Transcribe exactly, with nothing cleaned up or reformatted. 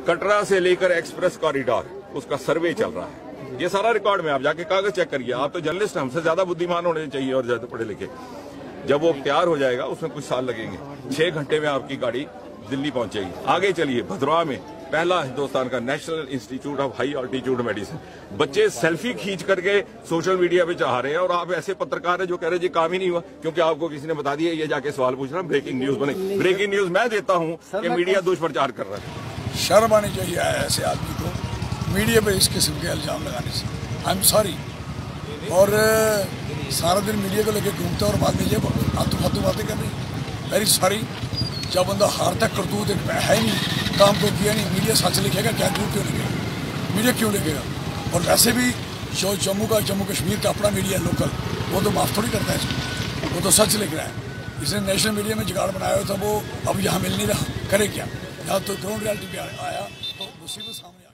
कटरा से लेकर express corridor उसका सर्वे चल रहा है। ये सारा रिकॉर्ड में आप जाके कागज चेक करिए। आप तो जर्नलिस्ट, हमसे ज्यादा बुद्धिमान होने चाहिए और ज्यादा पढ़े लिखे। जब वो तैयार हो जाएगा उसमें कुछ साल लगेंगे, छह घंटे में आपकी गाड़ी दिल्ली पहुंचेगी। आगे चलिए, भद्रवाह में पहला हिंदुस्तान का national institute of high altitude medicine. बच्चे सेल्फी खींच करके सोशल मीडिया पे चाह रहे हैं और आप ऐसे पत्रकार हैं जो कह रहे हैं जी काम ही नहीं हुआ क्योंकि आपको किसी ने बता दिया। ये जाके सवाल पूछ रहा, ब्रेकिंग न्यूज बने। ब्रेकिंग न्यूज मैं देता हूँ कि मीडिया दुष्प्रचार कर रहा है। शर्म आनी चाहिए ऐसे आदमी को मीडिया पे इस किस्म के इल्जाम लगाने से। I am sorry. और सारा दिन मीडिया को लेकर घूमते और बाद में ये फालतू फालतू बातें कर रही। Very sorry. जब बंदा हार तक करतूत है नहीं, काम तो किया नहीं, मीडिया सच लिखेगा क्या, झूठ क्यों लिखेगा? मीडिया क्यों लिखेगा? और वैसे भी जो जम्मू का जम्मू कश्मीर का अपना मीडिया लोकल, वो तो माफ थोड़ी करता है, वो तो सच लिख रहा है। इसने नेशनल मीडिया में जुगाड़ बनाया था, वो अब यहाँ मिल नहीं रहा, करे क्या? यहाँ तो ग्राउंड रियलिटी पे आया तो मुसीबत सामने